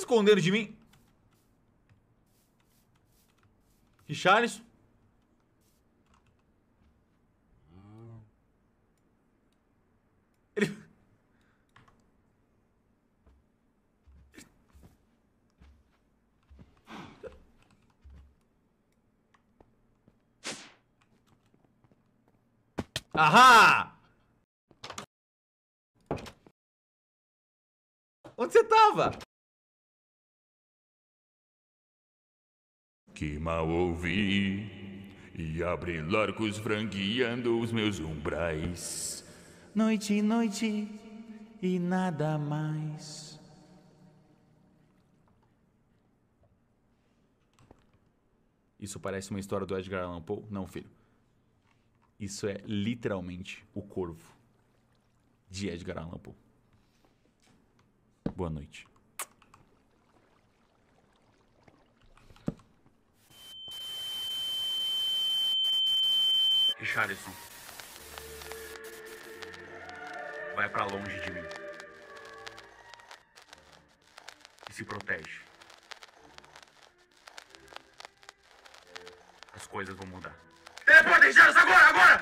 escondendo de mim? Richarlison? Ele... Ahá! Onde você tava? Que mal ouvi e abre largos frangueando os meus umbrais. Noite, noite e nada mais. Isso parece uma história do Edgar Allan Poe? Não, filho. Isso é literalmente O Corvo, de Edgar Allan Poe. Boa noite. Richarlison, vai pra longe de mim. E se protege. As coisas vão mudar. Teleportem, agora, agora!